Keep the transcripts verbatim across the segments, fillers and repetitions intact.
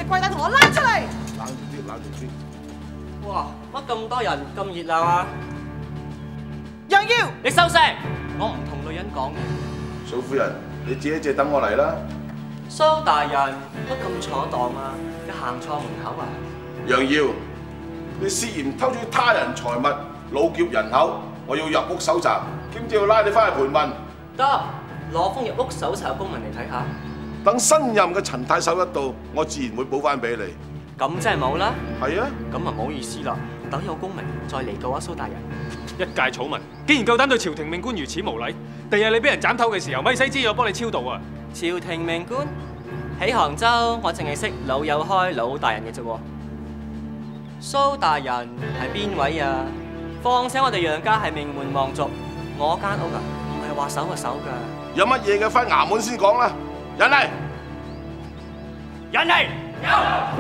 跪弟同我拉出嚟！ 冷靜啲，冷靜啲。 哇！乜咁多人咁熱鬧啊？ 楊耀， 你收聲！我唔同女人講嘢。 蘇夫人，你借一借等我嚟啦。 蘇大人，乜咁坐蕩啊？你行錯門口啊？ 楊耀，你涉嫌偷取他人財物、擄劫人口，我要入屋搜查，兼且要拉你翻去盤問。 得，攞封入屋搜查嘅公文嚟睇下。 等新任嘅陳太守一到，我自然會補翻俾你。 咁即係冇啦。 係啊。 咁啊唔好意思啦，等有公文再嚟告啊，蘇大人。 一介草民，竟然夠膽對朝廷命官如此無禮！第日你俾人斬頭嘅時候，咪使知有幫你超度啊！ 朝廷命官喺杭州，我淨係識老友開老大人嘅啫喎。蘇大人係邊位啊？況且我哋楊家係名門望族，我間屋啊唔係話守就守㗎。 有乜嘢嘅翻衙門先講啦！人嚟， 人嚟，有。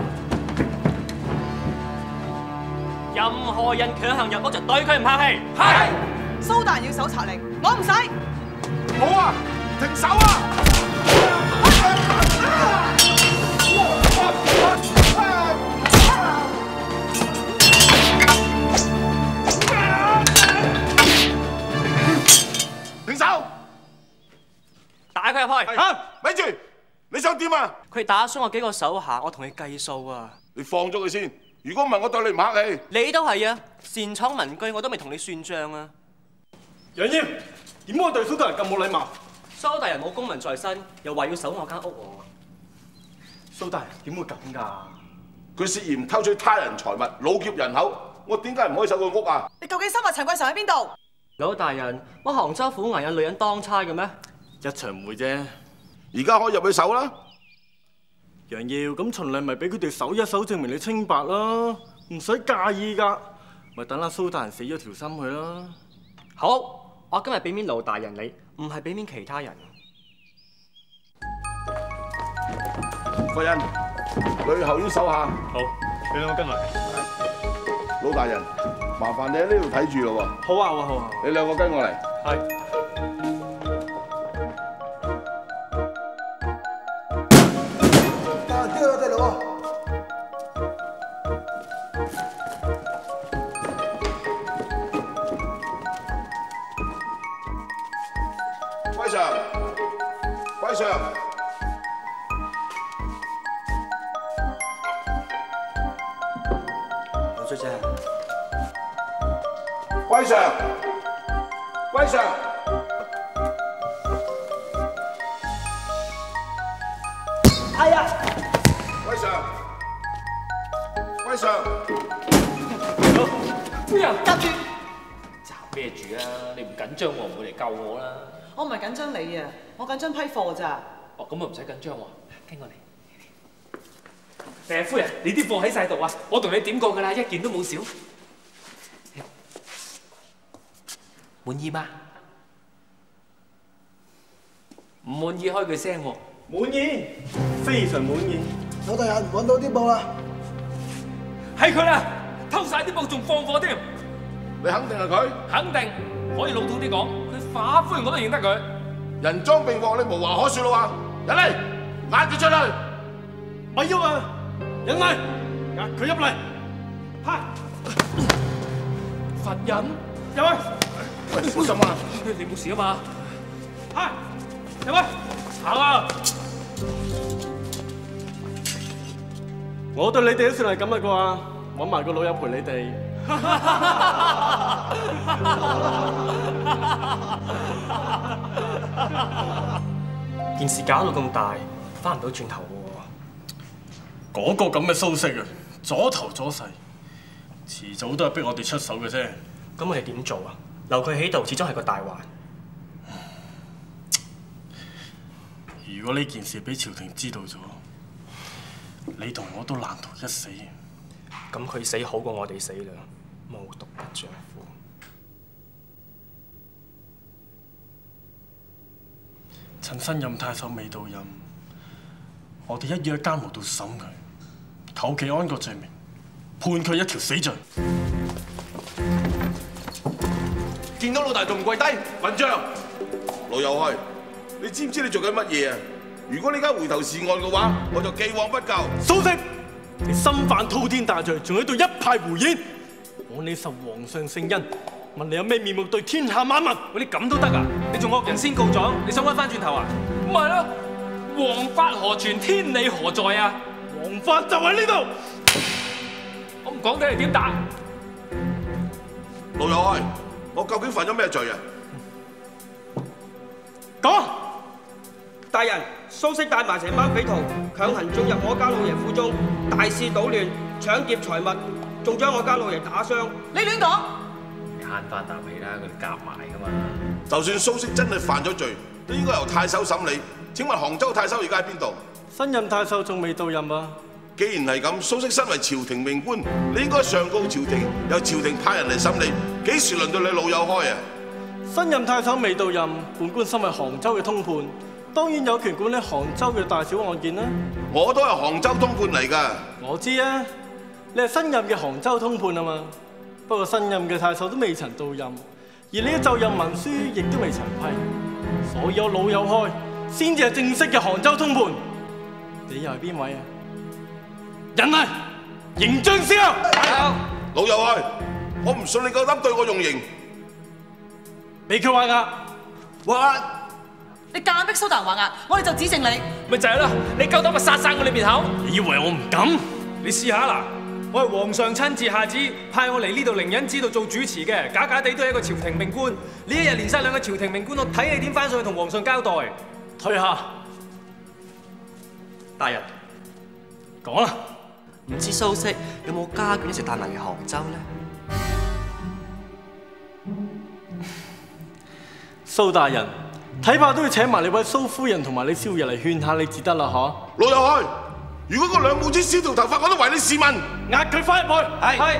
任何人強行入屋就對佢唔客氣。係。 蘇大人要搜查令，我唔使。 好啊，停手啊！停手！ 打佢入去。 嚇，咪住！你想點啊？ 佢打傷我幾個手下，我同佢計數啊！ 你放咗佢先。如果唔係，我對你唔客氣。 你都係啊！擅闖民居，我都未同你算賬啊！ 楊嫣，點解對蘇大人咁冇禮貌？ 蘇大人冇公文在身，又話要守我間屋喎。 蘇大人點會咁㗎？ 佢涉嫌偷取他人財物、擄劫人口，我點解唔可以守佢屋啊？ 你究竟收埋陳貴常喺邊度？ 老大人，乜杭州府衙有女人當差嘅咩？ 一場誤會啫。 而家可以入去搜啦。 楊耀，咁循例咪俾佢哋搜一搜，證明你清白啦，唔使介意㗎。咪等阿蘇大人死咗條心去啦。 好，我今日俾面老大人你，唔係俾面其他人。 夫人，去後院搜下。 好，你兩個跟埋。 老大人，麻煩你喺呢度睇住咯喎。 好啊，好啊，好啊。 你兩個跟我嚟。 係。 貴上，貴上， 老小姐， 貴上，貴上， 係啊， 貴上，貴上， 夫人夾住。 罩咩住啊？你唔緊張，我唔會嚟救我啦。 我唔係緊張你啊，我緊張批貨咋。 哦，咁啊唔使緊張喎，跟我嚟。誒，夫人，你啲貨喺晒度啊！我同你點過㗎啦，一件都冇少。滿意嗎？唔滿意開句聲喎。 滿意，非常滿意。 老大人揾到啲布啦， 係佢啦，偷晒啲布仲放貨添。 你肯定係佢？ 肯定，可以老土啲講，佢化夫人我都認得佢。 人贓並獲，你無話可説啦喎！人嚟，嗌佢出去！ 咪喐啊！人嚟，押佢入嚟。嚇！ 佛人， 入去。 喂，小心啊！ 你冇事啊嘛？ 嚇！入去。行啊！我對你哋都算係咁啦啩，揾埋個老友陪你哋。 件事搞到咁大，翻唔到轉頭喎。 嗰個咁嘅蘇軾啊，左頭左勢，遲早都係逼我哋出手嘅啫。 咁我哋點做啊？留佢喺度，始終係個大患。 如果呢件事俾朝廷知道咗，你同我都難逃一死。 咁佢死好過我哋死啦，無毒不丈夫。 趁新任太守未到任，我哋一於喺監牢度審佢，求其安個罪名，判佢一條死罪。 見到老大仲唔跪低？混帳！老友開，你知唔知你做緊乜嘢啊？如果你而家回頭是岸嘅話，我就既往不咎。 蘇軾！ 你身犯滔天大罪，仲喺度一派胡言。我你受皇上聖恩，問你有咩面目對天下萬民？ 喂，你咁都得啊？你仲惡人先告狀，你想屈翻轉頭啊？唔係咯，王法何存，天理何在啊？ 王法就喺呢度。 我唔講睇你點打。 老友開，我究竟犯咗咩罪啊？ 講。 大人，蘇軾帶埋成班匪徒強行進入我家老爺府中，大肆搗亂，搶劫財物，仲將我家老爺打傷。 你亂講！ 你慳翻啖氣啦，佢哋夾埋噶嘛。 就算蘇軾真係犯咗罪，都應該由太守審理。請問杭州太守而家喺邊度？ 新任太守仲未到任啊！ 既然係咁，蘇軾身為朝廷命官，你應該上告朝廷，由朝廷派人嚟審理。幾時輪到你老友開啊？ 新任太守未到任，本官身為杭州嘅通判，當然有權管理杭州嘅大小案件啦。 我都係杭州通判嚟㗎。 我知啊，你係新任嘅杭州通判啊嘛。不過新任嘅太守都未曾到任，而你嘅就任文書亦都未曾批，所以有老友開先至係正式嘅杭州通判。你又係邊位啊？人嚟，刑將司候。 老友開，我唔信你夠膽對我用刑。 俾佢還押。還押。 你夾硬逼蘇大人還押，我哋就指證你。 咪就係咯，你夠膽咪殺晒我哋面口？ 你以為我唔敢？ 你試下啦，我係皇上親自下旨派我嚟呢度靈隱寺度做主持嘅，假假地都係一個朝廷命官。呢一日連殺兩個朝廷命官，我睇你點翻上去同皇上交代。 退下。 大人， 講啦。 唔知蘇軾有冇家眷一直帶埋嚟杭州呢？ 蘇大人，睇怕都要請埋你位蘇夫人同埋你少爺嚟勸下你至得啦，嗬？ 老友開，如果個兩母子少條頭髮，我都為你試問。 押佢翻入去。係。係。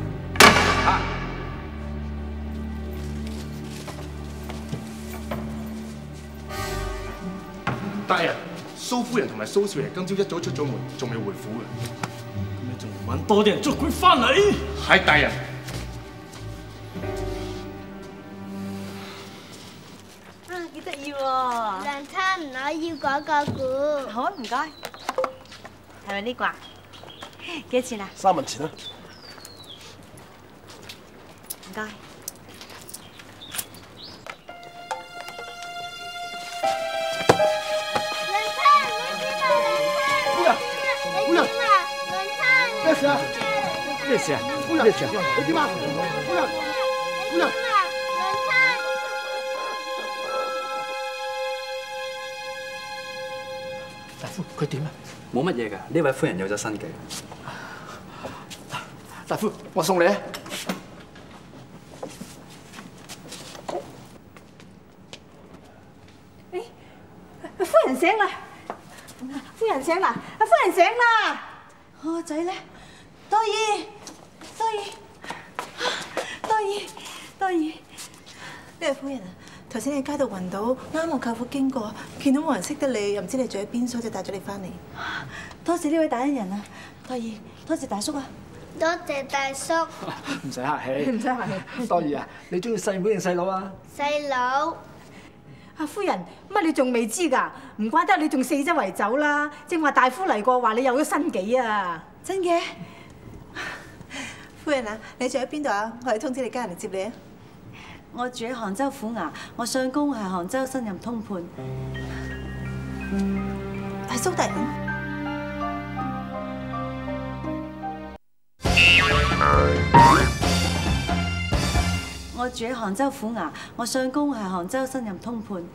大人，蘇夫人同埋蘇少爺今朝一早出咗門，仲未回府嘅。 咁你仲唔揾多啲人捉佢翻嚟？ 係大人。 啊，幾得意喎！娘親，我要嗰個鼓。 好，唔該。係咪呢個啊？幾多錢啊？ 三文錢啦。 唔該。 咩事啊？ 咩事啊？ 夫人，咩事啊？你點啊？夫人，夫人。 大夫，佢點啊？ 冇乜嘢㗎，呢位夫人有咗新計。 大夫，我送你啊！ 誒，夫人醒啦！夫人醒啦！阿夫人醒啦！我個仔咧，多爾，多爾，多爾，多爾，呢位夫人啊，頭先喺街度暈倒，啱我舅父經過，見到冇人識得你，又唔知你住喺邊，所以就帶咗你翻嚟。多謝呢位大恩人啊，多爾，多謝大叔啊！ 多謝大叔。 唔使客氣， 唔使客氣。 多爾啊，你中意細妹定細佬啊？ 細佬。 阿夫人，乜你仲未知㗎？唔怪得你仲四周圍走啦。正話大夫嚟過，話你有咗新紀啊！真嘅？夫人啊，你住喺邊度啊？我嚟通知你家人嚟接你啊！我住喺杭州府衙，我相公係杭州新任通判。係蘇大人。我住喺杭州府衙，我相公係杭州新任通判。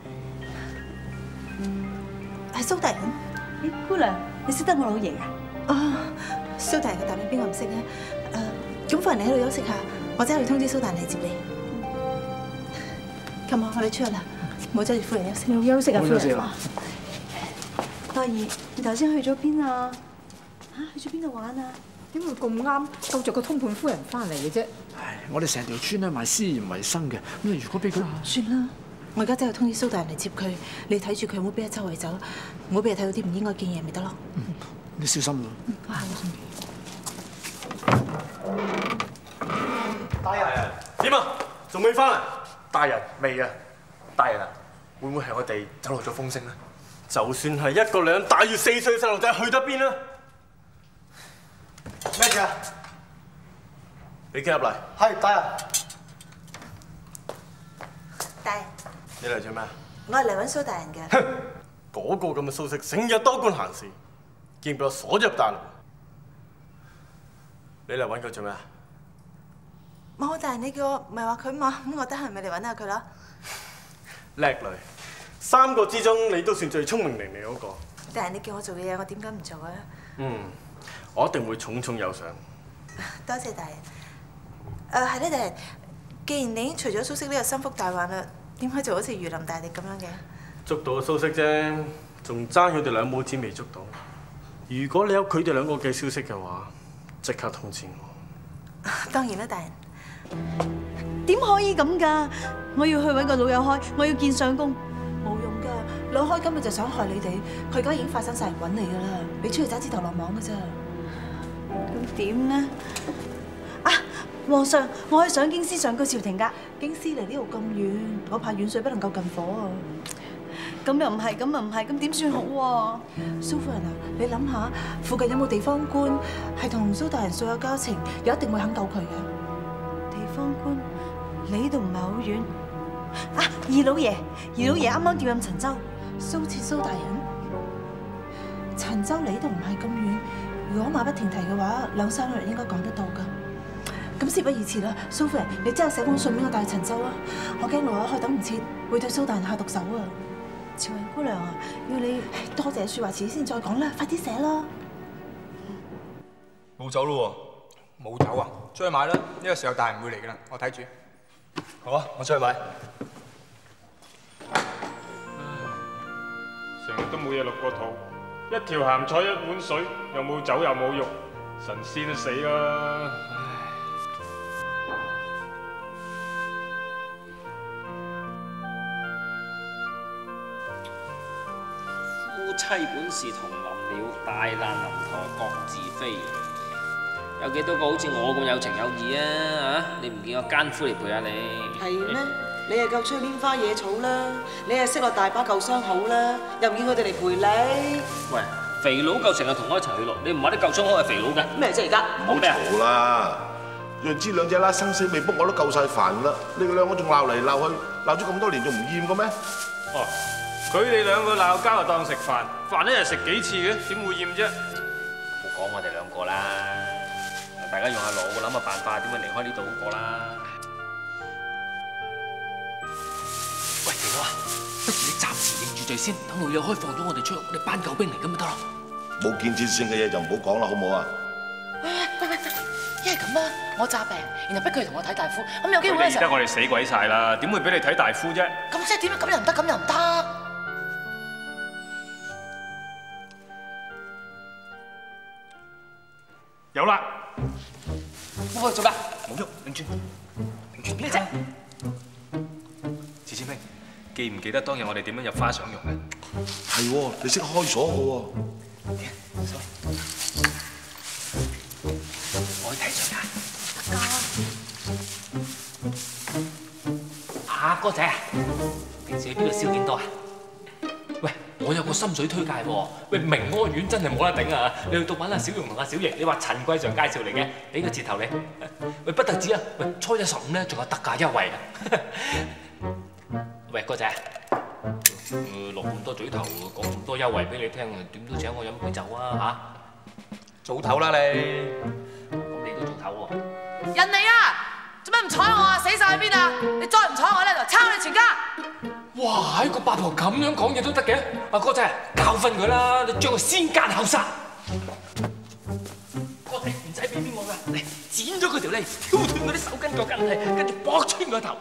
係蘇大人？咦，姑娘，你識得我老爺啊？哦，蘇大人嘅大名邊個唔識咧？誒，咁夫人你喺度休息下，或者去通知蘇大人嚟接你。咁啊，我哋出去啦，唔好阻住夫人休息。要休息啊，夫人。多爾，你頭先去咗邊啊？嚇，去咗邊度玩啊？點會咁啱救着個通判夫人翻嚟嘅啫？ 唉，我哋成條村咧賣私鹽為生嘅，咁你如果俾佢， 算啦，我而家真係通知蘇大人嚟接佢，你睇住佢，唔好俾佢周圍走，唔好俾佢睇到啲唔應該見嘢咪得咯。 嗯，你小心啦。 嗯，我行啦。 大人，點啊？仲未翻嚟？ 大人未啊？大人啊，會唔會係我哋走漏咗風聲咧？ 就算係一個兩大月四歲細路仔，去得邊啊？ 咩事啊？ 俾機入嚟。 係，大人。 大人， 你嚟做咩？ 我係嚟揾蘇大人嘅。 哼，嗰個咁嘅蘇軾，成日多管閒事，竟然俾我鎖咗入大陸。你嚟揾佢做咩啊？ 冇，大人你叫我，唔係話佢嘛，咁我得閒咪嚟揾下佢咯。 叻女，三個之中你都算最聰明伶俐嗰個。 大人你叫我做嘅嘢，我點解唔做啊？ 嗯，我一定會重重有賞。 多謝大人。誒係咧，大人，既然你已經除咗蘇軾呢個心腹大患啦，點解就好似如臨大敵咁樣嘅？ 捉到蘇軾啫，仲爭佢哋兩母子未捉到。如果你有佢哋兩個嘅消息嘅話，即刻通知我。 當然啦，大人。 點可以咁㗎？我要去揾個老友開，我要見相公。 冇用㗎，老開根本就想害你哋，佢而家已經發生晒人揾你㗎啦，你出去揸指頭落網㗎咋。 咁點呢？啊，皇上，我係上京師上告朝廷㗎。 京師離呢度咁遠，我怕遠水不能夠近火啊。 咁又唔係，咁又唔係，咁點算好喎？ 蘇夫人啊，你諗下，附近有冇地方官係同蘇大人素有交情，又一定會肯救佢嘅？ 地方官，你呢度唔係好遠。啊，二老爺，二老爺啱啱調任陳州， 蘇次蘇大人，陳州離呢度唔係咁遠，如果馬不停蹄嘅話，兩三個人應該趕得到㗎。咁事不宜遲啦，蘇夫人，你即刻寫封信俾我帶去陳州啊！我驚老友開等唔切，會對蘇大人下毒手啊！朝雲姑娘啊，要你多謝説話，遲啲先再講啦，快啲寫啦！ 冇走咯喎，冇走啊！出去買啦，呢個時候大人唔會嚟㗎啦，我睇住。好啊，我出去買。 成日都冇嘢落個肚，一條鹹菜一碗水，又冇酒又冇肉，神仙都死啦！ 夫妻本是同林鳥，大難臨頭各自飛。有幾多個好似我咁有情有義啊？嚇，你唔見我奸夫嚟陪下你？ 係咩？你係夠出去拈花惹草啦，你係識落大把舊相好啦，又唔見佢哋嚟陪你。 喂，肥佬夠成日同我一齊去咯，你唔話啲舊相好係肥佬嘅？咩啫而家？ 唔好嘈啦，讓之兩隻啦，生死未卜我都夠晒煩啦，你哋兩個仲鬧嚟鬧去，鬧咗咁多年仲唔厭嘅咩？ 哦，佢哋兩個鬧交就當食飯，飯一日食幾次嘅，點會厭啫？ 冇講我哋兩個啦，大家用下腦諗下辦法，點樣離開呢度好過啦。喂，肥佬啊，不如你暫時認住罪先，等老友開放咗我哋出去，我哋班救兵嚟咁咪得咯。 冇建設性嘅嘢就唔好講啦，好唔好啊？ 喂喂喂，一係咁啊，我詐病，然後逼佢同我睇大夫，咁有機會嘅時候。 而家我哋死鬼晒啦，點會俾你睇大夫啫？ 咁即係點啊？咁又唔得，咁又唔得。 有啦！ 喂，做咩？ 冇喐，擰轉，擰轉咩啫？ 子千兵，記唔記得當日我哋點樣入花想用嘅？ 係喎，你識開鎖嘅喎。 我去睇上眼。啊，哥仔，平時去邊度燒件多啊？喂，我有個心水推介喎。喂，明安苑真係冇得頂啊！你去到揾阿小容同阿小瑩，你話陳貴常介紹嚟嘅，俾個折頭你。喂，不特止啊！喂，初一十五咧仲有特價優惠啊！喂，哥仔，誒落咁多嘴頭，講咁多優惠俾你聽，點都請我飲杯酒啊嚇！早唞啦你，咁你都早唞喎。 人嚟啊！做咩唔睬我啊？死晒喺邊啊？你再唔睬我咧，就抄你全家！ 哇！個八婆咁樣講嘢都得嘅，阿哥仔教訓佢啦，你將佢先奸後殺。哥仔唔使俾面我㗎，嚟剪咗佢條脷，挑斷佢啲手筋腳筋，跟住駁穿佢個頭。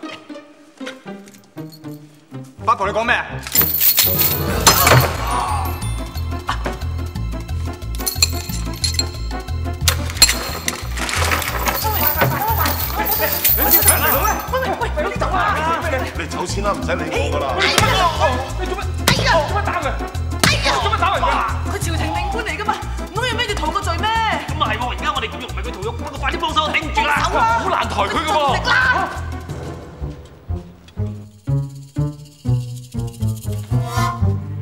八婆你講咩啊？ 喂喂喂，你走啊！ 你走先啦，唔使理我噶啦。 你做乜？哎呀！做乜打佢？哎呀！做乜打人㗎？佢朝廷命官嚟㗎嘛，唔通要孭住逃個罪咩？ 咁啊係喎，而家我哋咁用唔係佢逃獄，不過快啲幫手，頂唔住啦！ 手啊！ 好難抬佢㗎喎。 食啦！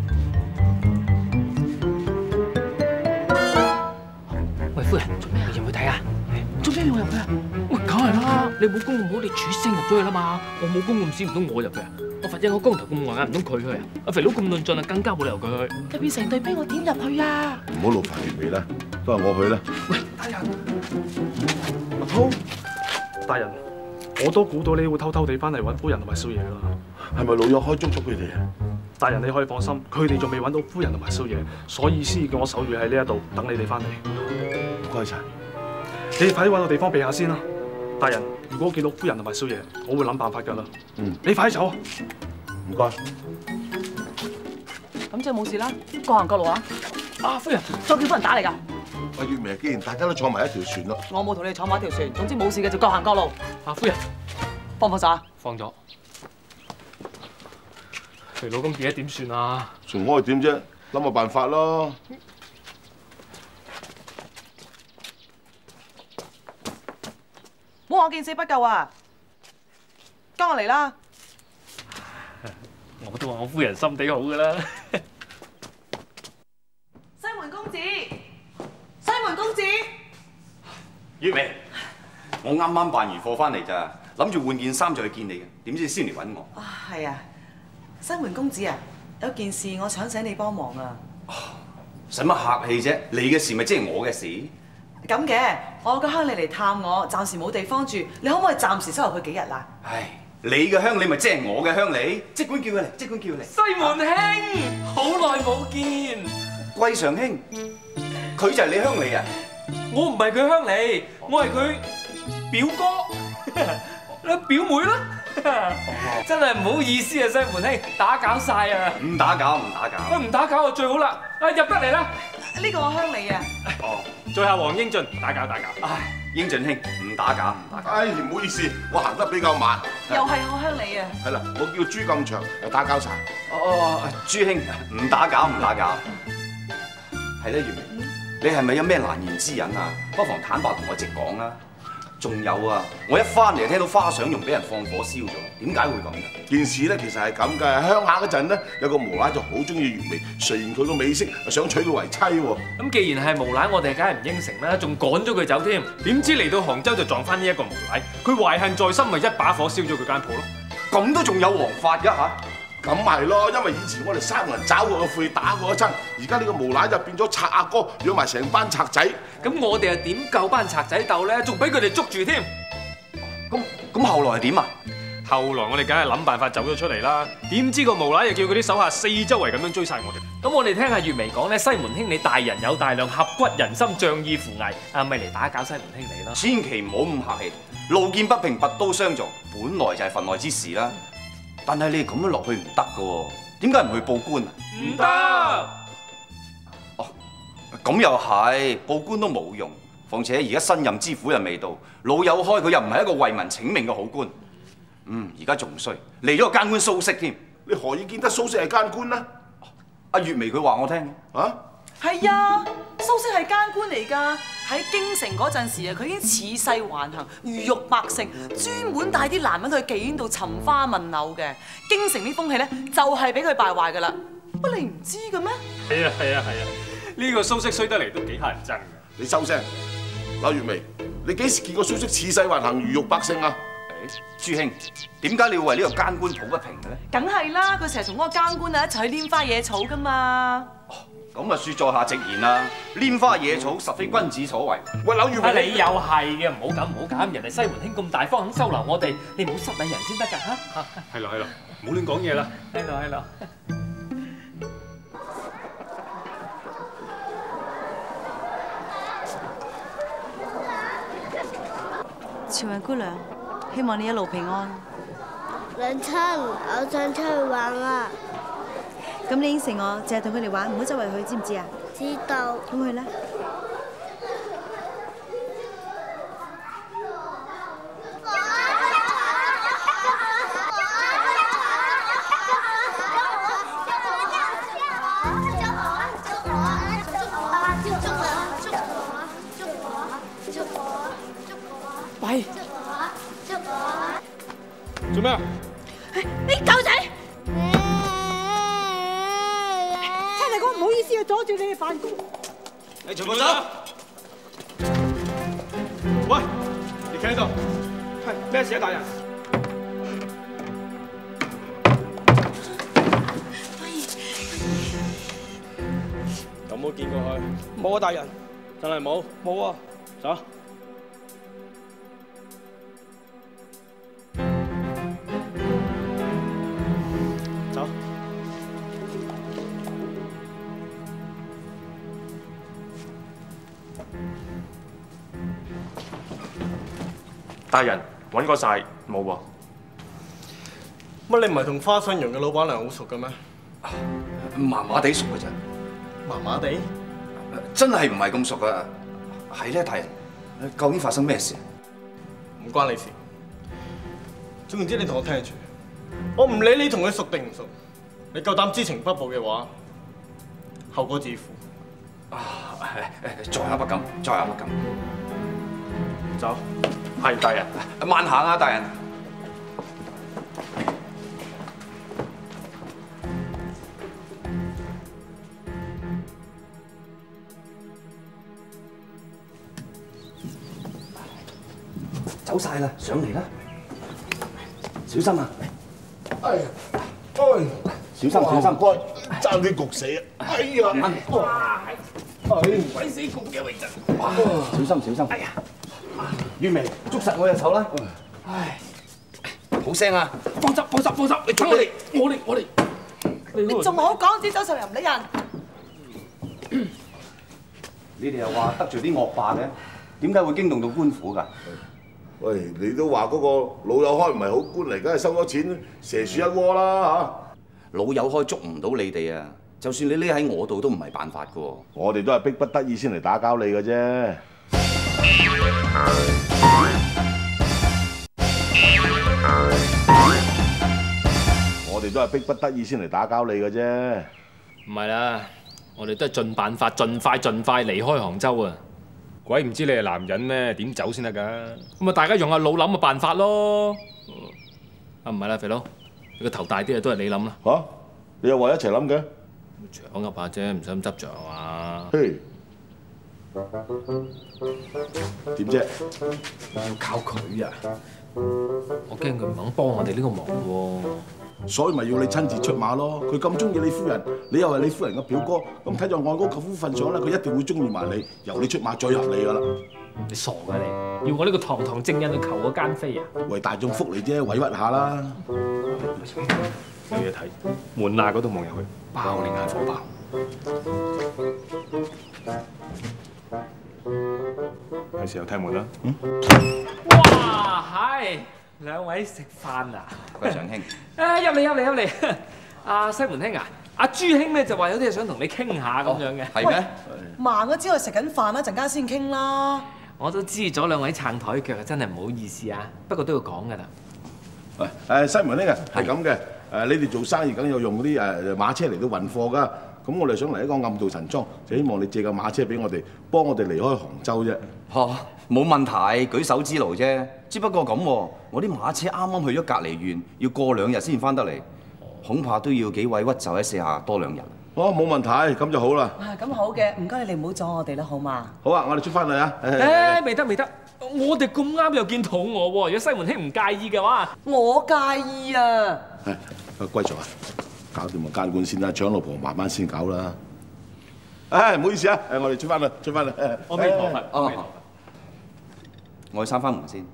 喂，夫人，做咩？要唔要你武功咁好，你主聲入咗去啦嘛。我武功咁屎，唔通我入去啊？我佛印我光頭咁橫眼，唔通佢去啊？阿肥佬咁論盡啊，更加冇理由佢去。 入邊成隊兵，我點入去啊？ 唔好勞煩月眉啦，都係我去啦。 喂，大人，阿滔，大人，我都估到你會偷偷地翻嚟揾夫人同埋少爺噶啦。 係咪老友開捉咗佢哋啊？ 大人你可以放心，佢哋仲未揾到夫人同埋少爺，所以先叫我守住喺呢一度等你哋翻嚟。 唔該晒， 你哋快啲揾個地方避下先啦。大人，如果見到夫人同埋少爺，我會諗辦法㗎啦。 嗯， 你快啲走啊！ 唔該。 咁即係冇事啦，各行各路啊！啊，夫人，再叫夫人打嚟㗎。 喂，月眉，既然大家都坐埋一條船咯， 我冇同你坐埋一條船，總之冇事嘅就各行各路。 啊，夫人， 放唔放手啊？ 放咗。肥佬咁而家點算啊？ 仲可以點啫？諗個辦法咯。 冇我見死不救啊！跟我嚟啦！ 我都話我夫人心地好噶啦。 西門公子，西門公子， 月眉，我啱啱辦完貨翻嚟咋，諗住換件衫就去見你嘅，點知先嚟揾我。 啊，係啊，西門公子啊，有件事我想請你幫忙啊。 使乜客氣啫？你嘅事咪即係我嘅事。 咁嘅，我有個鄉里嚟探我，暫時冇地方住，你可唔可以暫時收留佢幾日啊？ 唉，你嘅鄉里咪即係我嘅鄉里，即管叫佢嚟，即管叫佢嚟。 西門兄，好耐冇見。 貴常兄，佢就係你鄉里啊？ 我唔係佢鄉里，我係佢表哥，你表妹啦。真係唔好意思啊，西門兄，打攪晒啊！ 唔打攪，唔打攪。 喂，唔打攪就最好啦。啊，入得嚟啦！ 呢個我鄉里啊。 哦。 在下黃英俊，打攪打攪。 唉，英俊兄，唔打攪，唔打攪。 唉，唔好意思，我行得比較慢。 又係我鄉里啊。 係啦，我叫朱咁長，又打攪晒。 哦，朱兄，唔打攪，唔打攪。係咧，月眉，你係咪有咩難言之隱啊？不妨坦白同我直講啦。仲有啊，我一翻嚟聽到花想容俾人放火燒咗，點解會咁嘅？ 件事咧其實係咁嘅，喺鄉下嗰陣咧，有個無賴就好中意月眉，雖然佢個美色想娶佢為妻喎。 咁既然係無賴，我哋梗係唔應承啦，仲趕咗佢走添。 點知嚟到杭州就撞翻呢一個無賴，佢懷恨在心，咪一把火燒咗佢間鋪咯。 咁都仲有王法㗎嚇？ 咁咪咯，因為以前我哋三個人找過個悔，打過一陣，而家呢個無賴就變咗賊阿哥，養埋成班賊仔。 咁我哋又點夠班賊仔鬥咧？仲俾佢哋捉住添。 咁咁後來係點啊？ 後來我哋梗係諗辦法走咗出嚟啦。點知個無賴又叫佢啲手下四周圍咁樣追晒我哋。 咁我哋聽下月眉講咧，西門兄你大人有大量，合骨人心，仗義扶危，啊咪嚟打攪西門兄你啦。 千祈唔好咁客氣，路見不平拔刀相助，本來就係份內之事啦。但係你哋咁樣落去唔得噶喎，點解唔去報官啊？ 唔得。 哦，咁又係，報官都冇用。況且而家新任知府又未到，老友開佢又唔係一個為民請命嘅好官。嗯，而家仲衰，嚟咗個奸官蘇軾添。 你何以見得蘇軾係奸官呢？ 阿月眉佢話我聽。 啊？ 係啊，蘇軾係奸官嚟㗎。喺京城嗰陣時啊，佢已經恃勢橫行，魚肉百姓，專門帶啲男人去妓院度尋花問柳嘅。京城啲風氣咧，就係俾佢敗壞㗎啦。乜你唔知嘅咩？ 係啊係啊係啊！呢個蘇軾衰得嚟都幾乞人憎㗎。 你收聲，嗱月眉，你幾時見過蘇軾恃勢橫行、魚肉百姓啊？ 朱兄，點解你要為呢個奸官抱不平嘅咧？ 梗係啦，佢成日同嗰個奸官啊一齊去拈花惹草㗎嘛。 咁啊，恕在下直言啦，拈花惹草實非君子所為。 喂，柳月眉， 你又係嘅，唔好咁唔好咁，人哋西門兄咁大方肯收留我哋，你唔好失禮人先得㗎嚇。 係咯係咯，唔好亂講嘢啦。 係咯係咯。 朝雲姑娘，希望你一路平安。 娘親，我想出去玩啊！ 咁你應承我，淨係同佢哋玩，唔好周圍去，知唔知啊？ 知道。 咁去啦。 喂！ 做咩啊？ 你狗仔！親大哥，唔好意思啊，阻住你哋辦公。 你全部走！ 喂，你企喺度， 係咩事啊，大人？ 有冇見過佢？ 冇啊，大人。 真係冇？ 冇啊。 走。走。 大人揾過晒冇喎。 乜你唔係同花信陽嘅老闆娘好熟嘅咩？ 麻麻地熟嘅啫。 麻麻地？ 真係唔係咁熟啊！係咧，大人，究竟發生咩事？ 唔關你事。總言之，你同我聽住，我唔理你同佢熟定唔熟，你夠膽知情不報嘅話，後果自負。 啊，在下不敢，在下不敢。 走。 係，大人。 慢行啊，大人。走晒啦，上嚟啦！小心啊！ 哎呀，哎， 小心小心， 該爭啲焗死啊！哎呀， 哇！哎，鬼死焗嘅位置。 哇！小心小心！哎呀，月眉，捉實我隻手啦！唉，好聲啊！ 放手放手放手！你衝我嚟，我嚟我嚟！ 你仲好講，只走上又唔理人。 你哋又話得罪啲惡霸嘅，點解會驚動到官府㗎？ 喂，你都話嗰個老友開唔係好官嚟，梗係收咗錢蛇鼠一窩啦嚇！ 老友開捉唔到你哋啊！就算你匿喺我度都唔係辦法㗎喎。 我哋都係逼不得已先嚟打攪你嘅啫。我哋都係逼不得已先嚟打攪你嘅啫。 唔係啦，我哋都係盡辦法，盡快盡快離開杭州啊！鬼唔知你係男人咩？點走先得㗎？咁啊，大家用下腦諗嘅辦法咯。啊，唔係啦，肥佬，你個頭大啲啊，都係你諗啦。 嚇？你又話一齊諗嘅？ 搶噏下啫，唔使咁執着啊嘛。 嘿，點啫？ 要靠佢啊！我驚佢唔肯幫我哋呢個忙喎。 所以咪要你親自出馬咯！佢咁中意你夫人，你又係你夫人嘅表哥，咁睇在外公舅父份上咧，佢一定會中意埋你，由你出馬最合理噶啦！ 你傻㗎你？要我呢個堂堂正人去求個奸妃啊？ 為大眾福利啫，委屈下啦！ 有嘢睇，門罅嗰度望入去，爆你眼火爆！係時候踢門啦！嗯。 哇，係。兩位食飯啊？ 貴常兄， 誒入嚟入嚟入嚟！阿西門兄啊，阿朱兄咧就話有啲嘢想同你傾下咁樣嘅。 係咩？ 盲咗之後食緊飯啦，陣間先傾啦。 我都知咗兩位撐台腳，真係唔好意思啊。不過都要講㗎啦。 喂，誒西門兄啊，係咁嘅。誒你哋做生意梗有用嗰啲誒馬車嚟到運貨㗎。咁我哋想嚟一個暗度陳倉，就希望你借架馬車俾我哋，幫我哋離開杭州啫。 嚇，冇問題，舉手之勞啫。只不過咁喎，我啲馬車啱啱去咗隔離縣，要過兩日先翻得嚟，恐怕都要幾位屈就喺四下多兩日。 哦，冇問題，咁就好啦。 啊，咁好嘅，唔該你哋唔好阻我哋啦，好嘛？ 好啊，我哋出翻嚟啊！ 誒，未得未得，我哋咁啱又見肚餓喎。如果西門兄唔介意嘅話， 我介意啊！ 誒，貴族啊！搞掂個監管先啦，搶老婆慢慢先搞啦。唉，唔好意思啊，誒，我哋出翻啦，出翻啦。 我未妥佛，我未妥佛。 我去閂翻門先。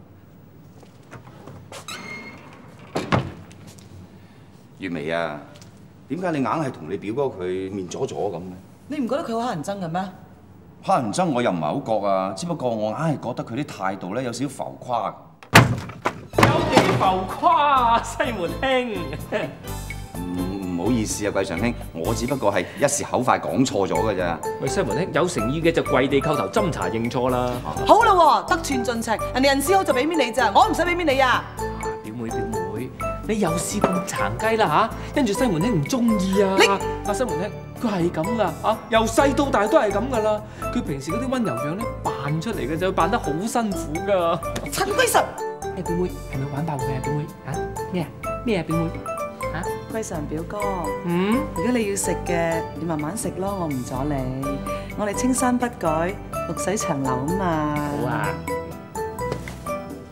月眉啊，點解你硬係同你表哥佢面阻阻咁嘅？ 你唔覺得佢好乞人憎嘅咩？ 乞人憎我又唔係好覺啊，只不過我硬係覺得佢啲態度咧有少少浮誇。 有幾浮誇啊，西門兄？ 唔好意思啊，貴常兄，我只不過係一時口快講錯咗㗎咋。 喂，西門兄有誠意嘅就跪地叩頭斟茶認錯啦。 好啦喎，得寸進尺，人哋人事好就俾面你咋，我唔使俾面你啊！ 表妹表妹，你又試過殘雞啦嚇，跟住西門兄唔中意啊！你阿西門兄佢係咁噶嚇，由細到大都係咁噶啦。佢平時嗰啲温柔樣咧扮出嚟嘅就扮得好辛苦噶。 陳歸實， 誒表妹係咪玩爆佢啊？表妹嚇咩啊咩啊表妹？ 嚇，歸常表哥， 嗯， 如果你要食嘅，你慢慢食咯，我唔阻你。我哋青山不改，綠水長流啊嘛。 好啊。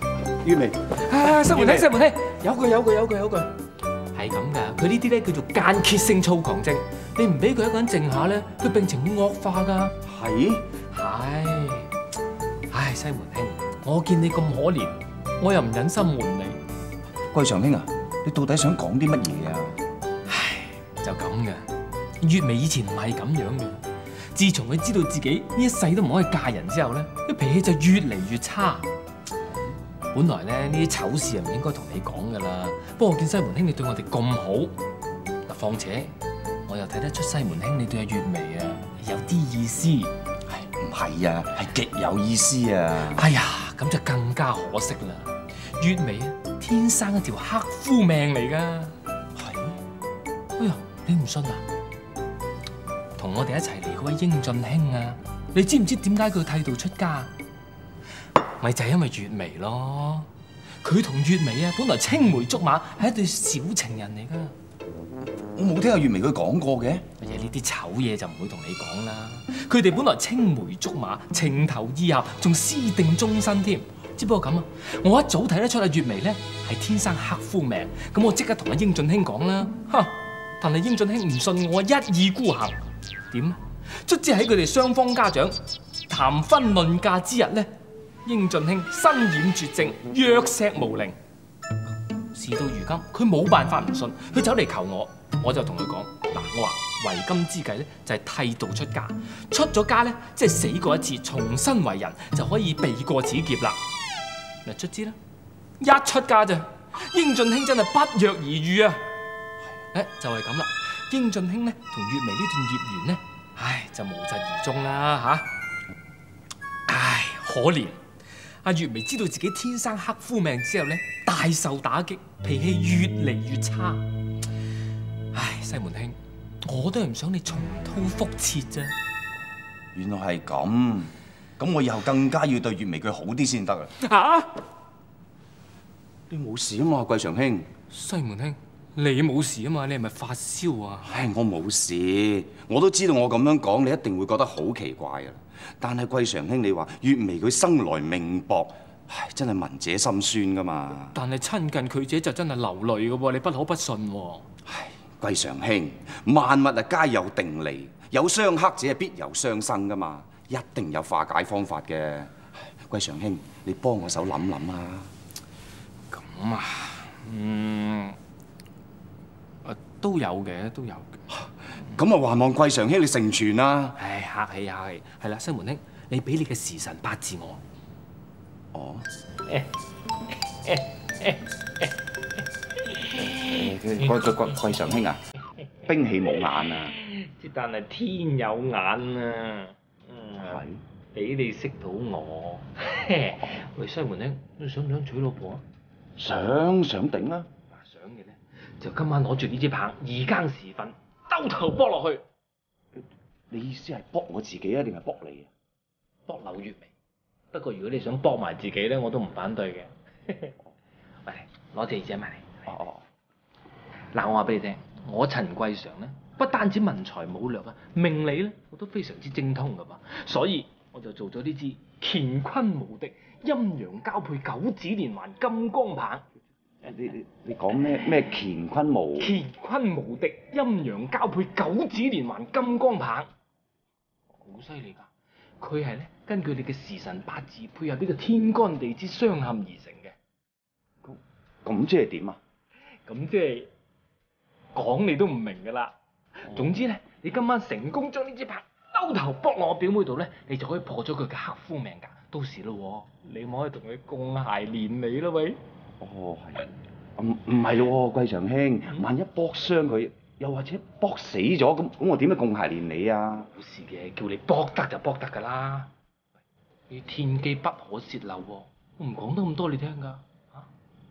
月眉， 啊，西門兄，西門兄，有句有句有句有句，係咁㗎。佢呢啲咧叫做間歇性躁狂症，你唔俾佢一個人靜下咧，佢病情會惡化㗎。 係係，唉，西門兄，我見你咁可憐，我又唔忍心瞞你。 貴常兄啊，你到底想講啲乜嘢啊？ 唉，就咁嘅。月眉以前唔係咁樣嘅，自從佢知道自己呢一世都唔可以嫁人之後咧，佢脾氣就越嚟越差。本來咧呢啲醜事啊唔應該同你講噶啦，不過我見西門兄你對我哋咁好，嗱，況且我又睇得出西門兄你對阿月眉啊有啲意思。 唔係啊，係極有意思啊！ 哎呀，咁就更加可惜啦。月眉啊，天生一條黑夫命嚟噶。係？哎呀，你唔信啊？同我哋一齊嚟嗰位英俊兄啊，你知唔知點解佢剃度出家？咪就係因為月眉咯。佢同月眉啊，本來青梅竹馬，係一對小情人嚟噶。 我冇聽阿月眉佢講過嘅。 哎呀，呢啲醜嘢就唔會同你講啦。佢哋本來青梅竹馬，情投意合，仲私定終身添。只不過咁啊，我一早睇得出阿月眉咧係天生黑夫命，咁我即刻同阿英俊兄講啦。哈！但係英俊兄唔信我一意孤行。點啊？卒之喺佢哋雙方家長談婚論嫁之日咧，英俊兄身染絕症，藥石無靈。事到如今，佢冇辦法唔信，佢走嚟求我，我就同佢講：嗱，我話為今之計咧，就係剃度出家，出咗家咧，即係死過一次，重新為人，就可以避過此劫啦。嗱，卒之啦，一出家咋，英俊兄真係不藥而癒啊！誒，就係咁啦。英俊兄咧同月眉呢段孽緣咧，唉，就無疾而終啦吓。唉，可憐阿月眉知道自己天生黑夫命之後咧，大受打擊，脾氣越嚟越差。唉，西門兄，我都係唔想你重蹈覆轍啫。 原來係咁，咁我以後更加要對月眉佢好啲先得啊！ 嚇！ 你冇事啊嘛，貴常兄。 西門兄。你冇事啊嘛？你係咪發燒啊？ 唉，我冇事，我都知道我咁樣講，你一定會覺得好奇怪㗎。但係貴常兄，你話月眉佢生來命薄，唉，真係聞者心酸㗎嘛。 但係親近佢者就真係流淚㗎喎，你不可不信喎。 唉，貴常兄，萬物啊皆有定理，有相克者必有相生㗎嘛，一定有化解方法嘅。貴常兄，你幫我手諗諗啊。 咁啊，嗯。都有嘅，都有嘅。 咁啊，還望貴常兄你成全啦。 唉，客氣客氣。係啦，西門兄，你俾你嘅時辰八字我。 哦。貴貴貴貴常兄啊，兵器冇眼啊。 之但係天有眼啊。嗯。係。俾你識到我。喂，西門兄，你想唔想娶老婆啊？ 想想頂啊！ 想嘅咧。就今晚攞住呢支棒，二更時分，兜頭卜落去。 你意思係卜我自己啊，定係卜你啊？ 卜柳月眉。不過如果你想卜埋自己咧，我都唔反對嘅。喂，攞隻耳仔埋嚟。哦哦。嗱，我話俾你聽，我陳貴常咧，不單止文才武略啊，命理咧我都非常之精通噶噃，所以我就做咗呢支乾坤無敵、陰陽交配、九指連環金剛棒。 你你你講咩咩乾坤無？ 乾坤無敵，陰陽交配，九指連環金剛棒，好犀利㗎！佢係咧根據你嘅時辰八字配合呢個天干地支相嵌而成嘅。 咁咁即係點啊？ 咁即係講你都唔明㗎啦。哦、總之咧，你今晚成功將呢支棒兜頭卜落我表妹度咧，你就可以破咗佢嘅黑夫命㗎。到時咯，你咪可以同佢共諧連理啦，喂！ 哦，係，唔唔係喎，貴常兄，萬一搏傷佢，又或者搏死咗，咁咁我點樣共諧連理啊？ 冇事嘅，叫你搏得就搏得㗎啦。你天機不可泄漏喎，我唔講得咁多你聽㗎。嚇？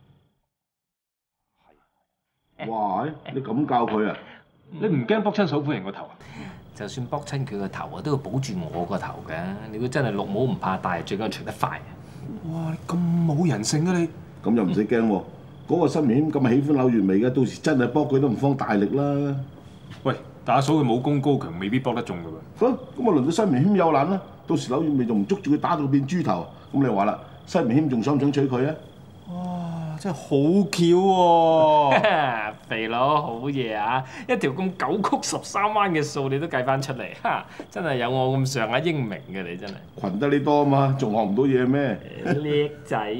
係。哇！你咁教佢啊？ 你唔驚搏親嫂夫人個頭啊？就算搏親佢個頭啊，都要保住我個頭㗎。你如果真係綠帽唔怕戴，最緊要除得快。 哇！你咁冇人性啊你！ 咁又唔使驚喎，嗰個新年咁喜歡柳月眉嘅，到時真係搏佢都唔方大力啦。 喂，打嫂佢武功高強，未必搏得中噶噃。咁咁啊，輪到西門謙有難啦。到時柳月眉仲唔捉住佢打到變豬頭，咁你話啦，西門謙仲想唔想娶佢啊？ 哇！ 真係好巧喎！ 肥佬好嘢啊！一條咁九曲十三彎嘅數你都計翻出嚟，哈！真係有我咁上下英明嘅你真係。 群得你多啊嘛，仲學唔到嘢咩？ 叻仔！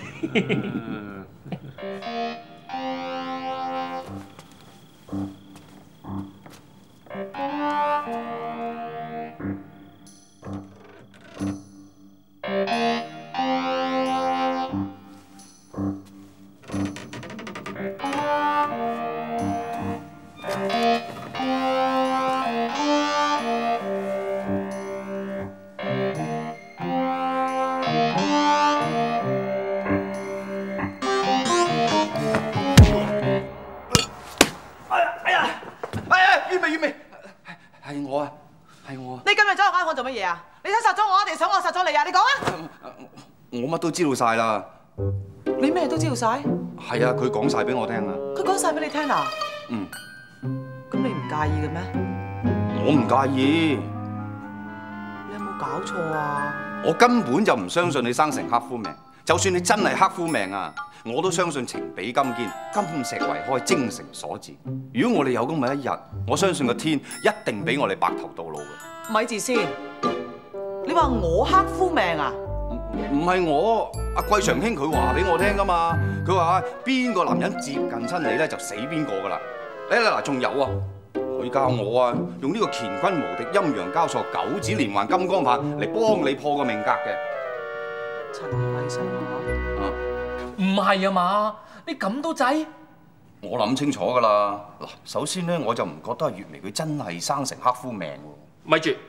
係我啊，係我啊！ 你今日走入間房做乜嘢啊？你想殺咗我定想我殺咗你啊？你講啊！ 我乜都知道晒啦。 你咩都知道晒？ 係啊，佢講晒俾我聽啊。 佢講晒俾你聽啊？ 嗯。 咁你唔介意嘅咩？ 我唔介意。 你有冇搞錯啊？ 我根本就唔相信你生成黑夫命。就算你真係黑夫命啊，我都相信情比金堅，金石為開，精誠所至。如果我哋有咁嘅一日，我相信個天一定俾我哋白頭到老嘅。 咪住先，你話我黑夫命啊？ 唔係我，阿貴常兄佢話俾我聽噶嘛。佢話邊個男人接近親你咧，就死邊個噶啦。嚟嚟嗱，仲有啊，佢教我啊，用呢個乾坤無敵、陰陽交錯、九指連環金剛棒嚟幫你破個命格嘅。 陳貴常啊？ 唔係啊嘛，你咁都制？ 我諗清楚噶啦。嗱，首先咧，我就唔覺得阿月眉佢真係生成黑夫命喎。 咪住，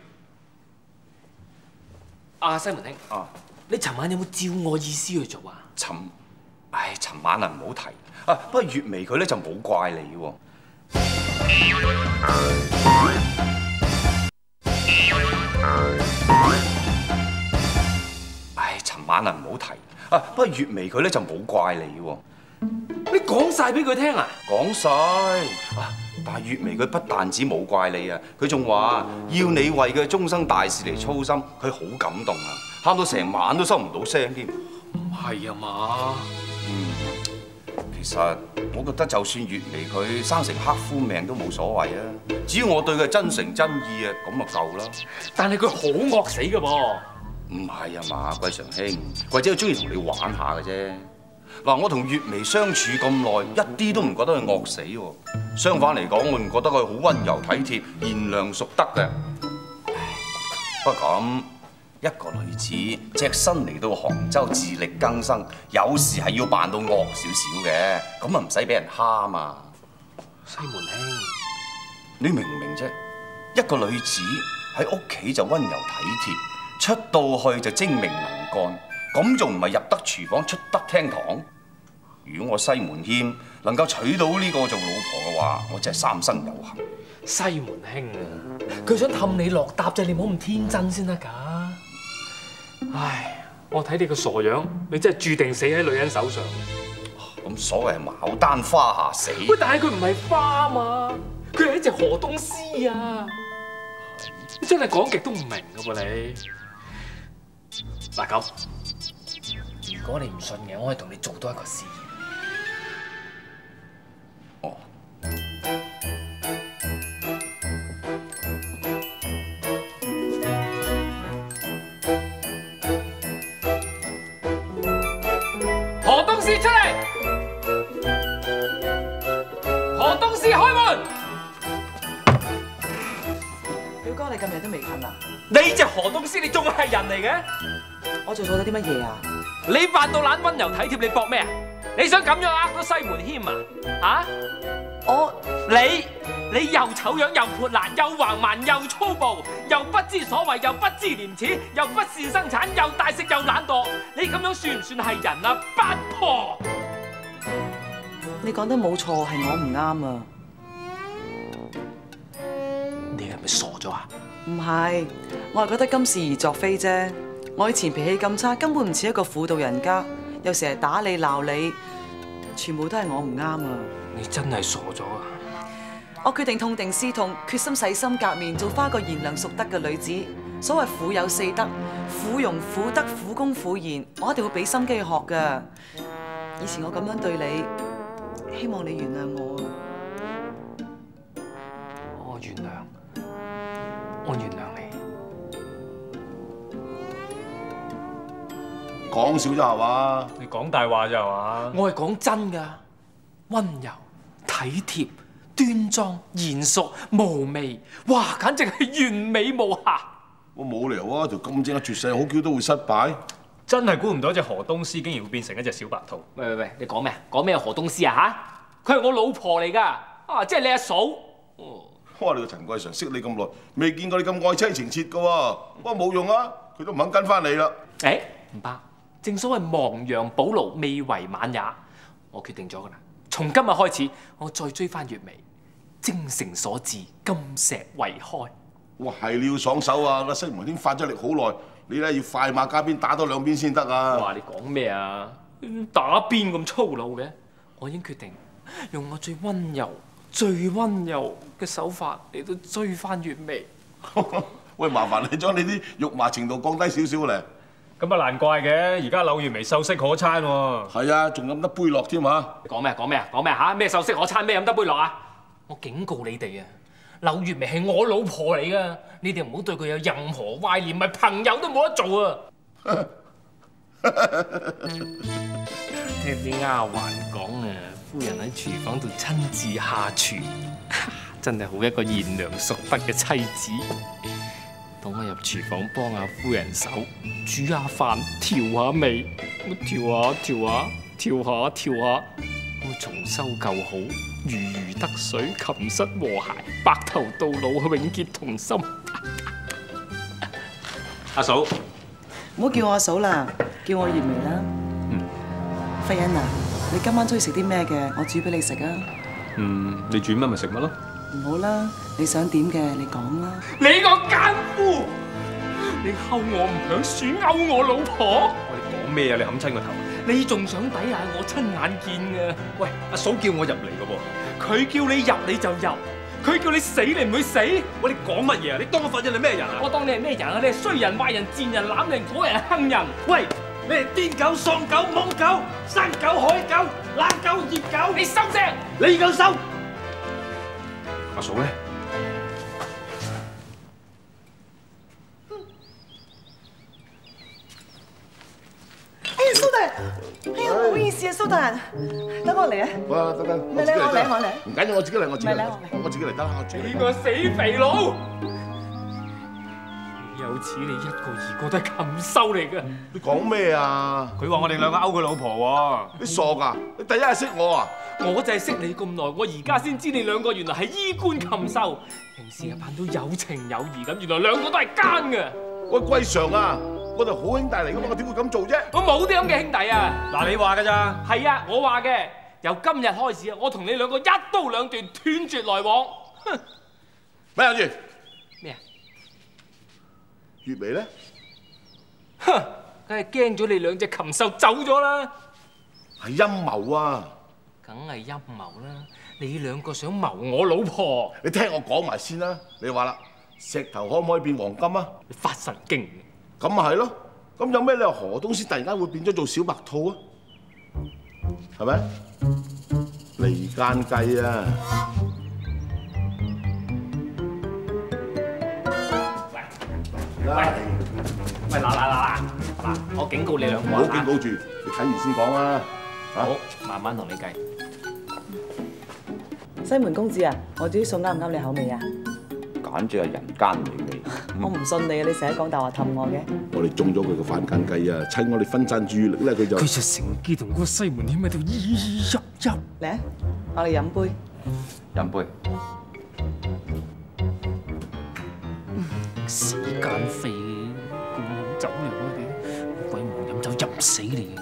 阿西門兄啊， 你尋晚有冇照我意思去做啊？ 尋，唉，尋晚啊唔好提啊。不過月眉佢咧就冇怪你喎。唉，尋晚啊唔好提啊。不過月眉佢咧就冇怪你喎。 你講晒俾佢聽啊？ 講晒啊！但係月眉佢不但止冇怪你啊，佢仲話要你為佢終生大事嚟操心，佢好感動啊，喊到成晚都收唔到聲添。 唔係啊嘛？ 嗯，其實我覺得就算月眉佢生成黑夫命都冇所謂啊，只要我對佢真誠真意啊，咁就夠啦。 但係佢好惡死㗎噃。 唔係啊嘛，貴常兄，貴姐佢中意同你玩下嘅啫。嗱，我同月眉相處咁耐，一啲都唔覺得佢惡死喎。相反嚟講，我仲覺得佢好溫柔體貼、賢良淑德嘅。不過咁，一個女子隻身嚟到杭州自力更生，有時係要扮到惡少少嘅，咁啊唔使俾人蝦嘛。 西門兄， 你明唔明啫？一個女子喺屋企就溫柔體貼，出到去就精明能幹。咁仲唔係入得廚房出得廳堂？如果我西門謙能夠娶到呢個做老婆嘅話，我真係三生有幸。 西門兄啊，佢想氹你落搭啫，你唔好咁天真先得㗎。唉，我睇你個傻樣，你真係注定死喺女人手上。 咁所謂係牡丹花下死。 喂，但係佢唔係花啊嘛，佢係一隻河東獅啊！你真係講極都唔明㗎噃你。嗱咁。如果你唔信嘅，我可以同你做多一個試驗。 哦。 河東獅出嚟！河東獅開門！ 表哥，你今日都未瞓啊？ 你隻河東獅，你仲係人嚟嘅？ 我做錯咗啲乜嘢啊？ 你扮到懶溫柔體貼，你搏咩啊？你想咁樣呃到西門謙啊？啊？ 我你你又醜樣又潑辣又橫蠻又粗暴又不知所謂又不知廉恥又不事生產又大食又懶惰，你咁樣算唔算係人啊？八婆！ 你講得冇錯，係我唔啱啊！ 你係咪傻咗啊？ 唔係，我係覺得今是而昨非啫。我以前脾氣咁差，根本唔似一個婦道人家，又成日打你鬧你，全部都係我唔啱啊！ 你真係傻咗啊！ 我決定痛定思痛，決心洗心革面，做翻一個賢良淑德嘅女子。所謂婦有四德：婦容、婦德、婦恭、婦賢，我一定會俾心機去學㗎。 以前我咁樣對你，希望你原諒我啊！ 我原諒，我原諒你。 講笑啫係嘛？ 你講大話啫係嘛？ 我係講真㗎，溫柔、體貼、端莊、賢淑、無媚，哇！簡直係完美無瑕。 我冇理由啊！條咁正嘅絕世好橋都會失敗。 真係估唔到隻河東獅竟然會變成一隻小白兔。 喂喂喂，你講咩啊？講咩河東獅啊嚇？佢係我老婆嚟㗎，啊即係你阿嫂。 哇！你個陳貴常識你咁耐，未見過你咁愛妻情切㗎喎。不過冇用啊，佢都唔肯跟翻你啦。 誒唔怕，正所謂亡羊補牢，未為晚也。我決定咗㗎啦，從今日開始，我再追翻月眉，精誠所至，金石為開。 哇！係你要爽手啊！個西門天發咗力好耐。你咧要快馬加鞭打多兩鞭先得啊！ 哇！你講咩啊？打邊咁粗魯嘅？我已經決定用我最溫柔、最溫柔嘅手法嚟到追翻月眉。 喂，麻煩你將你啲肉麻程度降低少少咧。 咁啊難怪嘅，而家柳月眉秀色可餐喎。 係啊，仲飲得杯落添啊！ 講咩？講咩啊？講咩嚇？咩秀色可餐？咩飲得杯落啊？我警告你哋啊！柳月眉係我老婆嚟噶，你哋唔好對佢有任何歪念，咪朋友都冇得做啊！聽啲丫鬟講啊，夫人喺廚房度親自下廚，真係好一個賢良淑德嘅妻子。等我入廚房幫下夫人手，煮下飯，調下味，我調下調下，調下調下，我重修舊好。如魚得水，琴瑟和諧，白頭到老，永結同心。 阿嫂， 唔好叫我阿嫂啦，叫我月眉啦。 嗯。 輝欣啊，你今晚中意食啲咩嘅？我煮俾你食啊。 嗯，你煮乜咪食乜咯。 唔好啦，你想點嘅你講啦。 你個奸夫！你勾我唔響，選勾我老婆。 喂，你講咩啊？你冚親個頭。 你仲想抵下我親眼見嘅？ 喂，阿嫂叫我入嚟嘅喎。 佢叫你入你就入，佢叫你死你唔會死。 喂，你講乜嘢啊？你當我發現你咩人啊？ 我當你係咩人啊？你係衰人、壞人、賤人、濫人、火人、坑人。 喂，你係癲狗、喪狗、懵狗、生狗、海狗、懶狗、熱狗。 你收聲！ 你夠收！ 阿嫂咧？ 哎呀，蘇大人，哎呀，唔好意思啊，蘇大人，等我嚟啊！ 哇，得得， 你嚟，我嚟，我嚟。 唔緊要，我自己嚟，我自己嚟。 唔係我我自己嚟得啦，我自己嚟。 你個死肥佬！有似你一個二個都係禽獸嚟嘅。 你講咩啊？ 佢話我哋兩個勾佢老婆喎。 你傻㗎？你第一日識我啊？ 我就係識你咁耐，我而家先知你兩個原來係衣冠禽獸。平時啊扮到有情有義咁，原來兩個都係奸嘅。 喂，貴常啊！我哋好兄弟嚟噶嘛，我點會咁做啫？ 我冇啲咁嘅兄弟啊！ 嗱，你話㗎咋？ 係啊，我話嘅。由今日開始啊，我同你兩個一刀兩斷，斷絕來往。哼！ 咪有住咩啊？ 月眉咧？ 哼！梗係驚咗你兩隻禽獸走咗啦。 係陰謀啊！ 梗係陰謀啦！你兩個想謀我老婆？ 你聽我講埋先啦。你話啦，石頭可唔可以變黃金啊？ 你發神經！ 咁咪係咯，咁有咩理由河東獅突然間會變咗做小白兔啊？係咪？離間計啊！ 喂喂喂，嗱嗱嗱嗱，我警告你兩個， 唔好警告住，你睇完先講啊！ 好，慢慢同你計。 西門公子啊，我煮啲餸啱唔啱你口味啊？ 簡直係人間美味。 我唔信你啊！你成日講大話氹我嘅。 我哋中咗佢個反間計啊！趁我哋分散注意力咧，佢就佢就乘機同嗰個西門添喺度咿咿噏噏。 嚟啊！我哋飲杯。 飲杯。 時間飛，咁飲酒嚟嗰啲，鬼唔飲酒飲死你！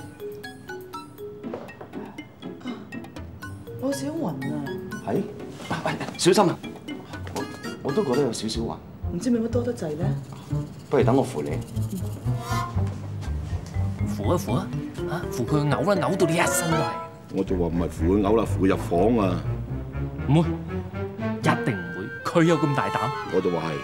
我少暈啊！ 係，喂，小心啊！我我都覺得有少少暈。 唔知咪乜多得滯咧？ 不如等我扶你。 扶一扶啊！啊，扶佢嘔啦，嘔到你一身都係。 我就話唔係扶佢嘔啦，扶佢入房啊！ 唔會，一定唔會，佢有咁大膽。 我就話係。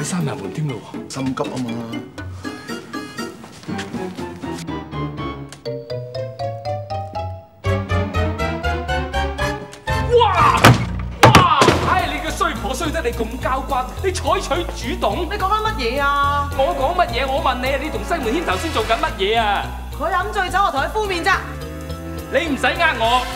閂埋門添咯喎， 心急啊嘛！ 哇哇！唉，你個衰婆衰得你咁交關，你採取主動。 你講緊乜嘢啊？ 我講乜嘢？我問你啊，你同西門軒頭先做緊乜嘢啊？ 佢飲醉酒，我同佢敷面咋？ 你唔使呃我，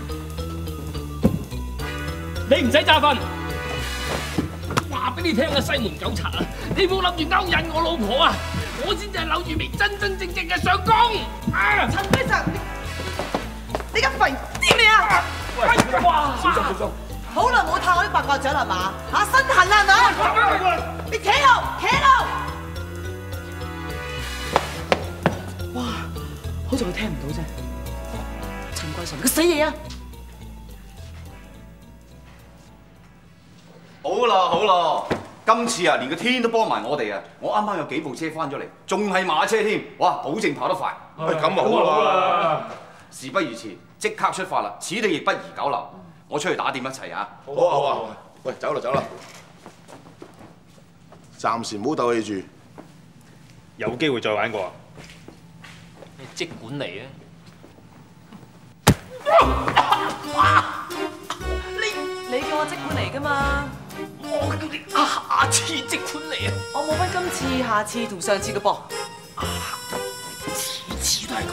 你唔使詐瞓。話俾你聽啊，西門九賊啊，你冇諗住勾引我老婆啊，我先至係扭住眉真真正正嘅上攻啊！ 陳飛實，你你而家肥啲咩啊？ 喂，哇！小心小心！ 好耐冇探我啲八卦掌啦嘛？嚇身痕啦係咪？你企喺度，企喺度！哇！好似佢聽唔到啫。陳貴臣，佢死嘢啊！ 好啦好啦，今次啊，連個天都幫埋我哋啊！我啱啱有幾部車翻咗嚟，仲係馬車添，哇，保證跑得快。 喂，咁啊好啦， 事不宜遲，即刻出發啦！此地亦不宜久留，我出去打點一切啊！ 好啊好啊，喂，走啦走啦，暫時唔好鬥氣住， 有機會再玩過啊！ 你即管嚟啊！ 你你叫我即管嚟㗎嘛？ 我叫你下次即管嚟啊！ 我冇分今次、下次同上次嘅噃。 次次都係咁。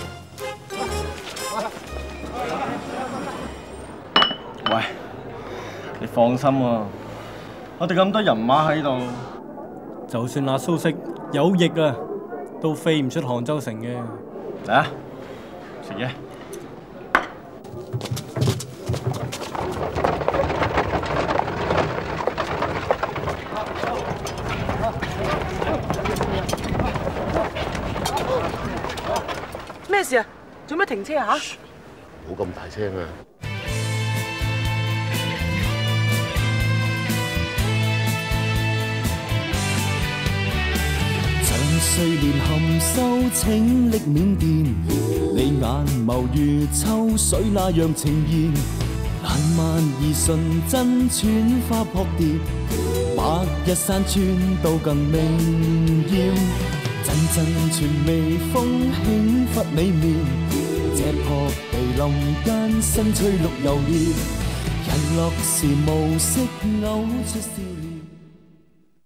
喂，你放心啊，我哋咁多人馬喺度，就算阿蘇軾有翼啊，都飛唔出杭州城嘅。嚟啊，食嘢。 咩事啊？做咩停車啊？嚇！ 冇咁大聲啊！ 長歲年含羞請歷緬甸，你眼眸如秋水那樣呈現，爛漫而純真穿花撲蝶，白日山川都更明豔。陣陣傳微風輕拂你面，這撲地林間新翠綠油葉，日落時無色勾出笑臉。